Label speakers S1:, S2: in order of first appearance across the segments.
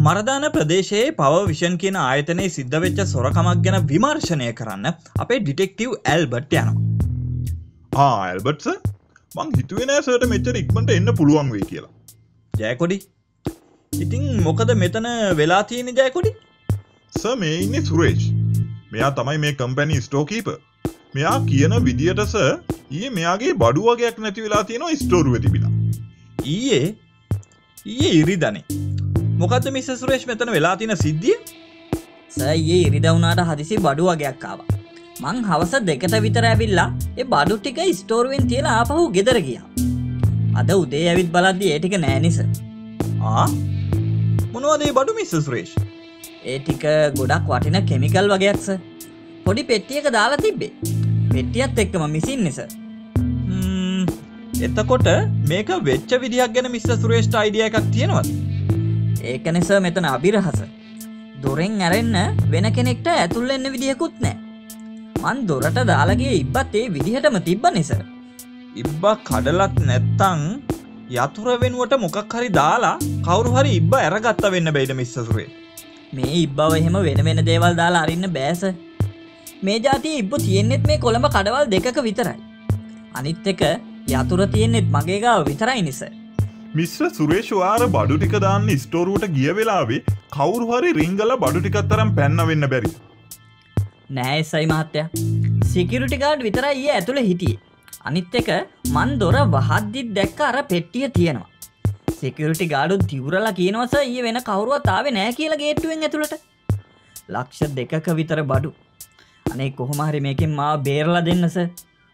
S1: මරදාන ප්‍රදේශයේ power vision කියන ආයතනයේ සිද්ධ වෙච්ච සොරකමක් ගැන විමර්ශනය කරන්න අපේ ඩිටෙක්ටිව් ඇල්බර්ට් යනවා.
S2: ඇල්බර්ට් සර් මං හිතුවේ නෑ සර්ට මෙච්චර ඉක්මනට එන්න පුළුවන් වෙයි කියලා.
S1: ජයකොඩි. ඉතින් මොකද මෙතන වෙලා තියෙන්නේ ජයකොඩි?
S2: සර් මේ ඉන්නේ සුරේෂ්. මෙයා තමයි මේ කම්පැනි ස්ටෝර් කීපර්. මෙයා කියන විදියට සර් ඊයේ මෙයාගේ බඩු වගේක් නැති වෙලා තියෙනවා ස්ටෝරුවේ තිබිලා.
S1: ඊයේ ඉරිදනේ. මොකද්ද මිස්ටර් සුරේෂ් මෙතන වෙලා තියෙන සිද්ධිය?
S3: සර් ඊයේ ඉරිදා වුණාට හදිසි බඩු වගේක් ආවා. මං හවස 2ට විතර ඇවිල්ලා ඒ බඩු ටික ස්ටෝරුවෙන් තියලා ආපහු ගෙදර ගියා. අද උදේ ඇවිත් බලද්දි ඒ ටික නෑ නිස.
S1: මොනවද ඒ බඩු මිස්ටර් සුරේෂ්?
S3: ඒ ටික ගොඩක් වටින කිමිකල් වගේක් සර්. පොඩි පෙට්ටියක දාලා තිබ්බේ. පෙට්ටියත් එක්කම මිසින්නේ සර්.
S1: එතකොට මේක වෙච්ච විදිහක් ගැන මිස්ටර් සුරේෂ්ට අයිඩියා එකක් තියෙනවද?
S3: ඒකනේ සර් මෙතන අබිරහස. දොරෙන් ඇරෙන්න වෙන කෙනෙක්ට ඇතුල් වෙන්න විදිහකුත් නැහැ. මං දොරට දාලා ගියේ ඉබ්බත් ඒ විදිහටම තිබ්බනේ සර්.
S1: ඉබ්බා කඩලත් නැත්තම් යතුර වෙනුවට මොකක් හරි දාලා කවුරු හරි ඉබ්බා අරගත්ත වෙන්න බෑද මිස්ටර් සුරේෂ්?
S3: මේ ඉබ්බව එහෙම වෙන දේවල් දාලා අරින්න බෑ සර්. මේ જાතියේ ඉබ්බ තියෙන්නෙත් මේ කොළඹ කඩවල් 2ක විතරයි. අනිත් එක යතුර තියෙන්නෙත් මගේ ගාව විතරයි නේ සර්.
S2: මිස්ටර් සුරේෂ් වාර බඩු ටික දාන්න ස්ටෝරුවට ගිය වෙලාවේ කවුරු හරි රින්ගලා බඩු ටිකක් තරම් පැන්න වෙන්න බැරි.
S3: නෑ එසයි මහත්තයා. සිකියුරිටි ගාඩ් විතරයි ඊයේ ඇතුලේ හිටියේ. අනිත් එක මන් දොර වහද්දිත් දැක්ක අර පෙට්ටිය තියෙනවා. සිකියුරිටි ගාඩුත් දිවුරලා කියනවා සර් ඊයේ වෙන කවුරුවත් ආවේ නෑ කියලා ගේට්ටුවෙන් ඇතුළට. ලක්ෂ 2ක විතර බඩු. අනේ කොහොම හරි මේකෙන් මාව බේරලා දෙන්න සර්.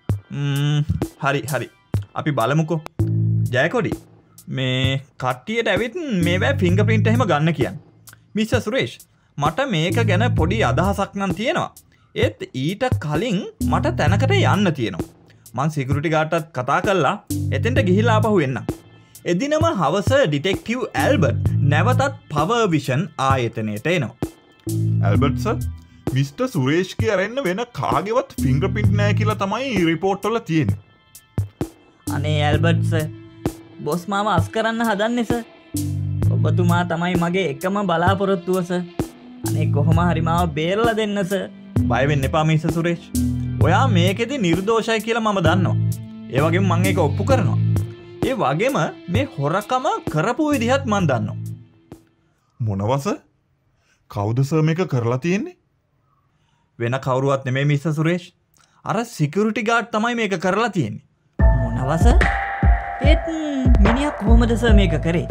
S1: හරි. අපි බලමුකෝ. ජයකොඩි. මේ කට්ටියට ඇවිත් මේවැ ෆිංගර්ප්‍රින්ට් එහෙම ගන්න කියන්නේ. මිස්ටර් සුරේෂ් මට මේක ගැන පොඩි අදහසක් නම් තියෙනවා. ඒත් ඊට කලින් මට තැනකට යන්න තියෙනවා. මං සිකියුරිටි ගාර්ඩ්ටත් කතා කරලා එතෙන්ට ගිහිල්ලා ආපහු එන්නම්. එදිනම හවස ඩිටෙක්ටිව් ඇල්බර්ට් නැවතත් පවර් විෂන් ආයතනයට එනවා.
S2: ඇල්බර්ට් සර් මිස්ටර් සුරේෂ්ගේ අරෙන්න වෙන කාගේවත් ෆිංගර්ප්‍රින්ට් නැහැ කියලා තමයි රිපෝට් වල තියෙන්නේ.
S3: අනේ ඇල්බර්ට් සර් බොස් මාව අස් කරන්න හදන්නේ සර්. ඔබතුමා තමයි මගේ එකම බලාපොරොත්තුව සර්. අනේ කොහොම හරි මාව බේරලා දෙන්න සර්.
S1: බය වෙන්න එපා මිස්ටර් සුරේෂ්. ඔයා මේකෙදි නිර්දෝෂයි කියලා මම දන්නවා. ඒ වගේම මම ඒක ඔප්පු කරනවා. ඒ වගේම මේ හොරකම කරපු විදිහත් මම දන්නවා.
S2: මොනවස? කවුද සර් මේක කරලා තියෙන්නේ?
S1: වෙන කවුරුවත් නෙමෙයි මිස්ටර් සුරේෂ්. අර සිකියුරිටි ගාර්ඩ් තමයි මේක කරලා තියෙන්නේ.
S3: මොනවස? ඒත් මිනිහා කොහොමද සර් මේක කරේ?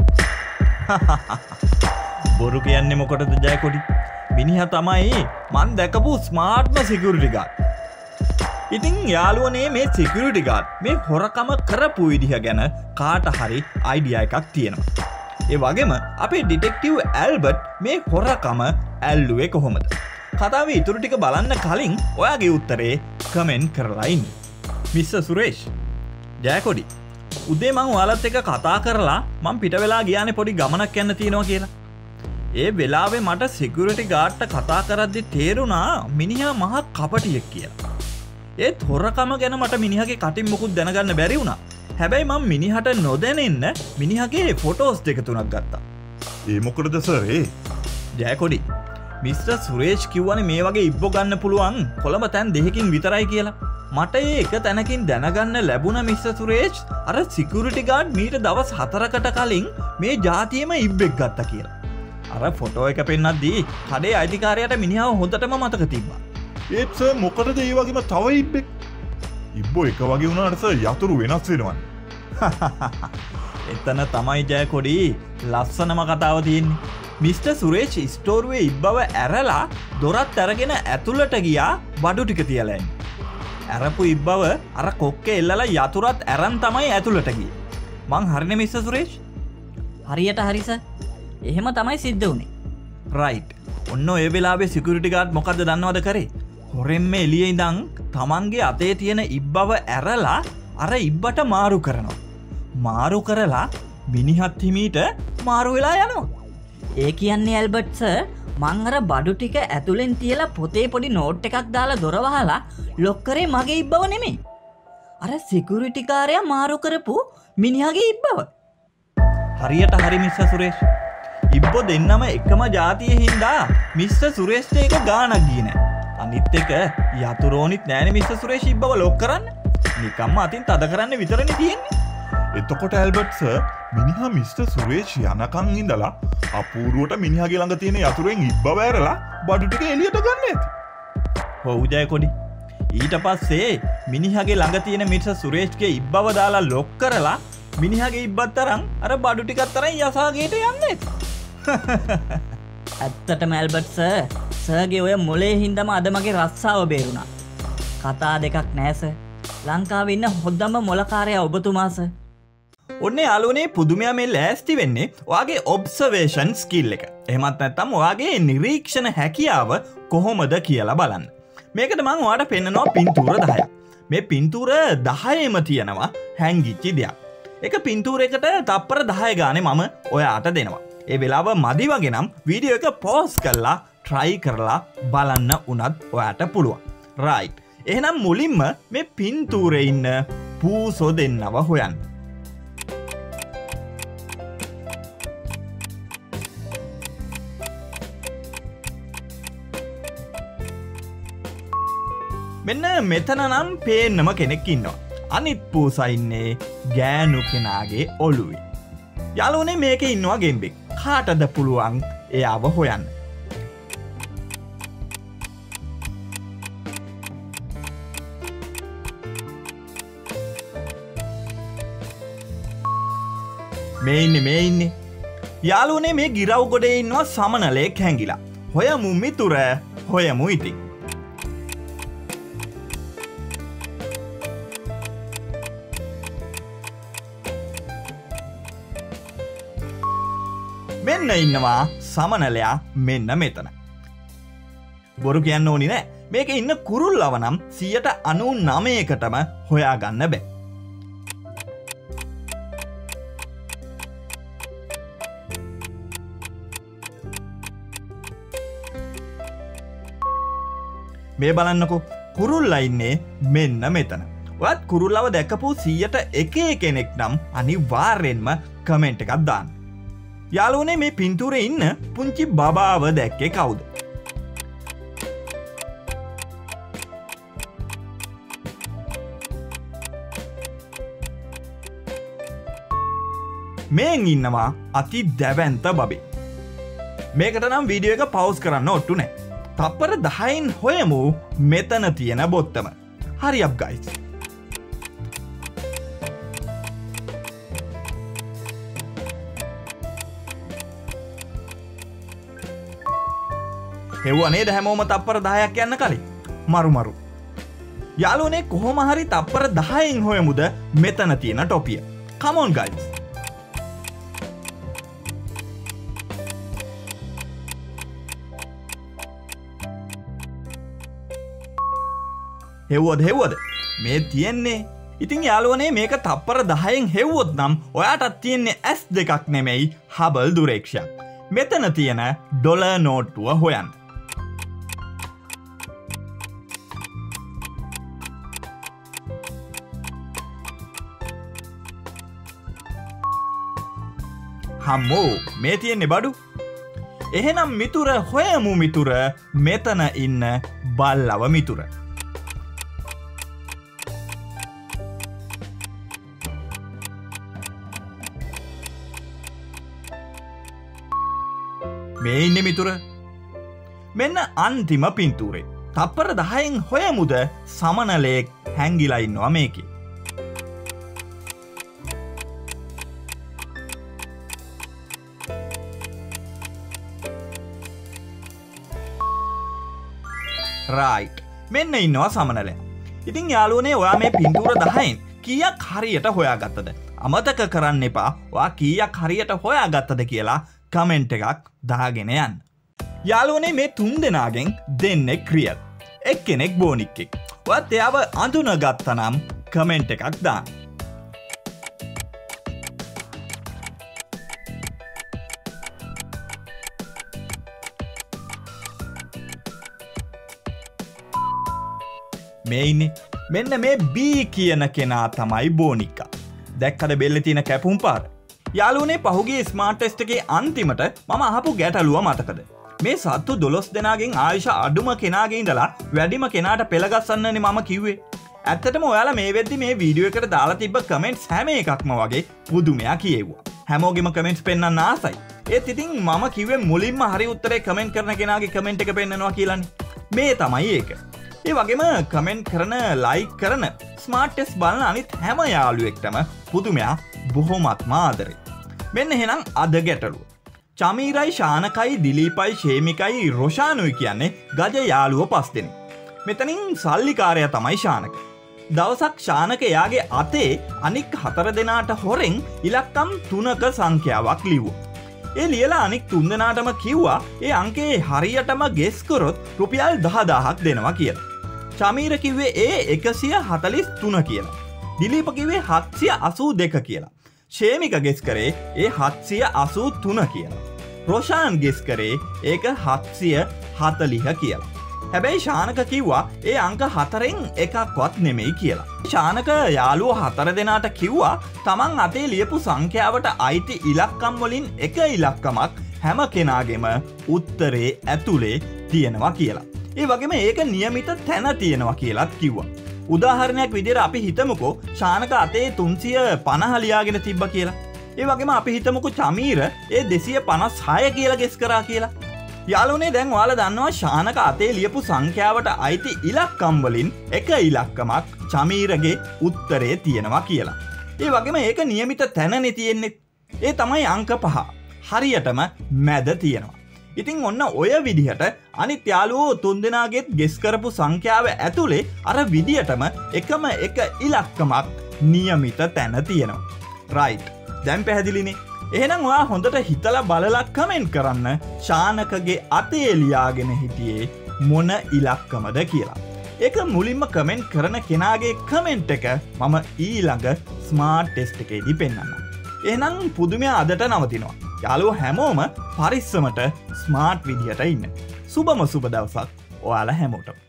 S1: බොරු කියන්නේ මොකටද ජයකොඩි? මිනිහා තමයි මන් දැකපු ස්මාර්ට්ම සිකියුරිටි ගාර්ඩ්. ඉතින් යාළුවනේ මේ සිකියුරිටි ගාර්ඩ් මේ හොරකම කරපු විදිහ ගැන කාට හරි අයිඩියා එකක් තියෙනවා. ඒ වගේම අපේ ඩිටෙක්ටිව් ඇල්බර්ට් මේ හොරකම ඇල්ලුවේ කොහොමද? කතාවේ ඉතුරු ටික බලන්න කලින් ඔයාගේ උත්තරේ කමෙන්ට් කරලා ඉන්න. මිස්ටර් සුරේෂ්, ජයකොඩි උදේ මං ඔයාලත් එක්ක කතා කරලා මං පිට වෙලා ගියානේ පොඩි ගමනක් යන්න තියෙනවා කියලා. ඒ වෙලාවේ මට සිකියුරිටි ගාර්ඩ්ට කතා කරද්දි තේරුණා මිනිහා මහා කපටියෙක් කියලා. ඒත් හොරකම ගැන මට මිනිහාගේ කටින් මුකුත් දැනගන්න බැරි වුණා. හැබැයි මං මිනිහට නොදැනෙන්න මිනිහාගේ ෆොටෝස් 2-3ක් ගත්තා.
S2: ඒ මොකටද සර් ඒ?
S1: ජයකොඩි මිස්ටර් සුරේෂ් කිව්වනේ මේ වගේ ඉබ්බෝ ගන්න පුළුවන් කොළඹ තැන් 2කින් විතරයි කියලා. මට ඒ එක තැනකින් දැනගන්න ලැබුණ මිස්ටර් සුරේෂ් අර සිකියුරිටි ගාර්ඩ් මීට දවස් 4කට කලින් මේ ජාතියේම ඉබ්බෙක් ගත්තා කියලා. අර ෆොටෝ එක පෙන්නද්දී කඩේ අයිතිකාරයාට මිනිහාව හොඳටම මතක තිබ්බා.
S2: ඒත් සර් මොකටද ඒ වගේම තව ඉබ්බෙක්? ඉබ්බෝ එක වගේ වුණාට සර් යතුරු වෙනස් වෙනවනේ.
S1: එතන තමයි ජයකොඩි ලස්සනම කතාව තියෙන්නේ. මිස්ටර් සුරේෂ් ස්ටෝරුවේ ඉබ්බව ඇරලා දොරත් අරගෙන ඇතුළට ගියා බඩු ටික තියලා එන්න. ඇරපු ඉබ්බව අර කොක්කේ එල්ලලා යතුරත් අරන් තමයි ඇතුළට ගියේ. මං හරිනේ මිස්ටර් සුරේෂ්?
S3: හරියට හරි සර්. එහෙම තමයි සිද්ධ වුනේ.
S1: රයිට්. ඔන්න ඔය වෙලාවේ සිකියුරිටි ගාර්ඩ් මොකද්ද දන්නවද කරේ? හොරෙන්ම එළියේ ඉඳන් තමන්ගේ අතේ තියෙන ඉබ්බව ඇරලා අර ඉබ්බට මාරු කරනවා. මාරු කරලා මිනිහත් හිමීට මාරු වෙලා යනවා.
S3: ඒ කියන්නේ ඇල්බර්ට් සර් මං අර බඩු ටික ඇතුලෙන් තියලා පොතේ පොඩි නෝට් එකක් දාලා දොර වහලා ලොක් කරේ මගේ ඉබ්බව නෙමෙයි. අර සිකියුරිටි කාර්යයා මාරු කරපු මිනිහාගේ ඉබ්බව.
S1: හරියට හරි මිස්ටර් සුරේෂ්. ඉබ්බෝ දෙන්නම එකම ජාතියේ හින්දා මිස්ටර් සුරේෂ්ට එක ගානක් ගියේ නෑ. අනිත් එක යතුරෝනිත් නෑනේ මිස්ටර් සුරේෂ් ඉබ්බව ලොක් කරන්න. නිකම්ම අතින් තද කරන්න විතරනේ තියෙන්නේ.
S2: එතකොට ඇල්බර්ට් සර් මිනිහා මිස්ටර් සුරේෂ් යනකන් ඉඳලා අපූර්වට මිනිහාගේ ළඟ තියෙන යතුරෙන් ඉබ්බව ඇරලා බඩු ටික එළියට ගන්න ඇති.
S1: ඔව් ජයකොඩි. ඊට පස්සේ මිනිහාගේ ළඟ තියෙන මිස්ටර් සුරේෂ්ගේ ඉබ්බව දාලා ලොක් කරලා මිනිහාගේ ඉබ්බත් තරම් අර බඩු ටිකත් තරම් යසාගේට යන්නේ.
S3: ඇත්තටම ඇල්බර්ට් සර්ගේ ඔය මොලේ හින්දම අද මගේ රස්සාව බේරුණා. කතා දෙකක් නෑ සර්. ලංකාවේ ඉන්න හොඳම මොලකාරයා ඔබතුමා සර්.
S1: ඔන්න යාළුවනේ පුදුමයා මේ ලෑස්ති වෙන්නේ ඔයාගේ ඔබ්සර්වේෂන් ස්කිල් එක. එහෙමත් නැත්නම් ඔයාගේ නිරීක්ෂණ හැකියාව කොහොමද කියලා බලන්න. මේකට මම ඔයාලට පෙන්නනවා පින්තූර 10ක්. මේ පින්තූර 10ෙම තියෙනවා හැංගිච්ච දෙයක්. එක පින්තූරයකට තප්පර 10 ගානේ මම ඔයාට දෙනවා. ඒ වෙලාව මදි වගේ නම් වීඩියෝ එක පෝස් කරලා try කරලා බලන්න උනත් ඔයාට පුළුවන්. right. එහෙනම් මුලින්ම මේ පින්තූරේ ඉන්න පූසෝ දෙන්නව හොයන්න. මෙන්න මෙතන නම් පේන්නම කෙනෙක් ඉන්නවා. අනිත් පූසා ඉන්නේ ගෑනු කෙනාගේ ඔළුවේ. යාළුවනේ මේකේ ඉන්නවා ගෙම්බෙක්. කාටද පුළුවන් එයාව හොයන්න? මේ ඉන්නේ. යාළුවනේ මේ ගිරව් ගොඩේ ඉන්නවා සමනලෙක් හැංගිලා. හොයමු මිතුර, හොයමු ඉතින්. මෙන්න ඉන්නවා සමනලයා මෙන්න මෙතන. බොරු කියන්න ඕනි නෑ. මේක ඉන්න කුරුල්ලව නම් 99%කටම හොයාගන්න බෑ. මේ බලන්නකෝ කුරුල්ලා ඉන්නේ මෙන්න මෙතන. ඔයත් කුරුල්ලව දැකපු 101 කෙනෙක් නම් අනිවාර්යෙන්ම කමෙන්ට් එකක් දාන්න. යාළුවනේ මේ පින්තූරේ ඉන්න පුංචි බබාව දැක්කේ කවුද? මේන් ඉන්නවා අති දැවැන්ත බබේ. මේකට නම් වීඩියෝ එක පවුස් කරන්න ඔට්ටු නෑ. තප්පර 10න් හොයමු මෙතන තියෙන බොත්තම. හරි අප් ගයිස්. හෙව්වා නේද හැමෝම තප්පර 10ක් යන්න කලින්? මරු. යාළුවනේ කොහොම හරි තප්පර 10න් හොයමුද මෙතන තියෙන ටොපිය. come on guys. හෙව්වද මේ තියෙන්නේ. ඉතින් යාළුවනේ මේක තප්පර 10න් හෙව්වොත් නම් ඔයාටත් තියෙන්නේ S2ක් නෙමෙයි හබල් දුරේක්ෂයක්. මෙතන තියෙන ඩොලර් නෝට්ටුව හොයන්න. හම්මෝ මේ තියෙන්නේ බඩු. එහෙනම් මිතුර හොයමු මිතුර මෙතන ඉන්න බල්ලව මිතුර. මේ ඉන්නේ මිතුර. මෙන්න අන්තිම පින්තූරේ. තප්පර 10න් හොයමුද සමනලෙක් හැංගිලා ඉන්නවා මේකේ. right. මෙන්න ඉන්නවා සමනලයා. ඉතින් යාළුවනේ ඔයා මේ පින්තූර 10න් කීයක් හරියට හොයාගත්තද? අමතක කරන්න එපා. ඔයා කීයක් හරියට හොයාගත්තද කියලා කමෙන්ට් එකක් දාගෙන යන්න. යාළුවනේ මේ 3 දෙනාගෙන් දෙන්නෙක් ක්‍රියල්. එක්කෙනෙක් බෝනික්ෙක්. ඔයත් එයාව අඳුනගත්තා නම් කමෙන්ට් එකක් දාන්න. මේ ඉන්නේ. මෙන්න මේ B කියන කෙනා තමයි බෝනික්කා. දැක්කද බෙල්ලේ තියෙන කැපුම් පාර? යාළුවනේ පහුගිය ස්මාර්ට් ටෙස්ට් එකේ අන්තිමට මම අහපු ගැටලුව මතකද? මේ සත්තු 12 දෙනාගෙන් ආයුෂ අඩුම කෙනාගේ ඉඳලා වැඩිම කෙනාට පෙළගස්සන්නනේ මම කිව්වේ. ඇත්තටම ඔයාලා මේ වෙද්දි මේ වීඩියෝ එකට දාලා තිබ්බ කමෙන්ට්ස් හැම එකක්ම වගේ පුදුමයා කියෙව්වා. හැමෝගෙම කමෙන්ට්ස් පෙන්වන්න ආසයි. ඒත් ඉතින් මම කිව්වේ මුලින්ම හරි උත්තරේ කමෙන්ට් කරන කෙනාගේ කමෙන්ට් එක පෙන්නනවා කියලානේ. මේ තමයි ඒක. ඒ වගේම කමෙන්ට් කරන, ලයික් කරන, ස්මාර්ට් ටෙස්ට් බලන අනිත් හැම යාළුවෙක්ටම පුදුමයා බොහොමත්ම ආදරේ. මෙන්න එහෙනම් අද ගැටලුව. චමීරයි, ශානකයි, දිලීපයි, ෂේමිකයි, රොෂානුයි කියන්නේ ගජ යාළුවෝ 5 දෙනෙක්. මෙතනින් සල්ලිකාරයා තමයි ශානක. දවසක් ශානක එයාගේ අතේ අනික් 4 දෙනාට හොරෙන් ඉලක්කම් 3ක සංඛ්‍යාවක් ලිව්වා. ඒ ලියලා අනික් 3 දෙනාටම කිව්වා ඒ අංකේ හරියටම ගෙස් කරොත් රුපියල් 10000ක් දෙනවා කියලා. චමීර කිව්වේ ඒ 143 කියලා. දිලීප කිව්වේ 782 කියලා. ෂේමික ගෙස් කරේ ඒ 783 කියලා. රොෂාන් ගෙස් කරේ ඒක 740 කියලා. හැබැයි ශානක කිව්වා ඒ අංක 4න් එකක්වත් නෙමෙයි කියලා. ශානක යාළුවෝ 4 දෙනාට කිව්වා තමන් අතේ ලියපු සංඛ්‍යාවට අයිති ඉලක්කම් වලින් එක ඉලක්කමක් හැම කෙනාගේම උත්තරේ ඇතුලේ තියෙනවා කියලා. ඒ වගේම ඒක નિયમિત තැන තියෙනවා කියලාත් කිව්වා. උදාහරණයක් විදිහට අපි හිතමුකෝ ශානක අතේ 350 ලියාගෙන තිබ්බ කියලා. ඒ වගේම අපි හිතමුකෝ චමීර ඒ 256 කියලා ගෙස් කරා කියලා. යාළුවනේ දැන් ඔයාලා දන්නවා ශානක අතේ ලියපු සංඛ්‍යාවට අයිති ඉලක්කම් වලින් එක ඉලක්කමක් චමීරගේ උත්තරේ තියෙනවා කියලා. ඒ වගේම ඒක નિયમિત තැනනේ තියෙන්නේ. ඒ තමයි අංක 5. හරියටම මැද තියෙනවා. ඉතින් ඔන්න ඔය විදිහට අනිත් යාළුවෝ 3 දෙනාගෙත් ගෙස් කරපු සංඛ්‍යාව ඇතුලේ අර විදිහටම එකම එක ඉලක්කමක් નિયમિત තැන තියෙනවා. රයිට්. දැන් පැහැදිලිනේ. එහෙනම් ඔයා හොඳට හිතලා බලලා කමෙන්ට් කරන්න ශානකගේ අතේ ලියාගෙන හිටියේ මොන ඉලක්කමද කියලා. ඒක මුලින්ම කමෙන්ට් කරන කෙනාගේ කමෙන්ට් එක මම ඊළඟ ස්මාර්ට් ටෙස්ට් එකේදී පෙන්නන්නම්. එහෙනම් පුදුමයා අදට නවතිනවා. යාළුවෝ හැමෝම පරිස්සමට ස්මාර්ට් විදියට ඉන්න. සුබම සුබ දවසක් ඔයාලා හැමෝටම.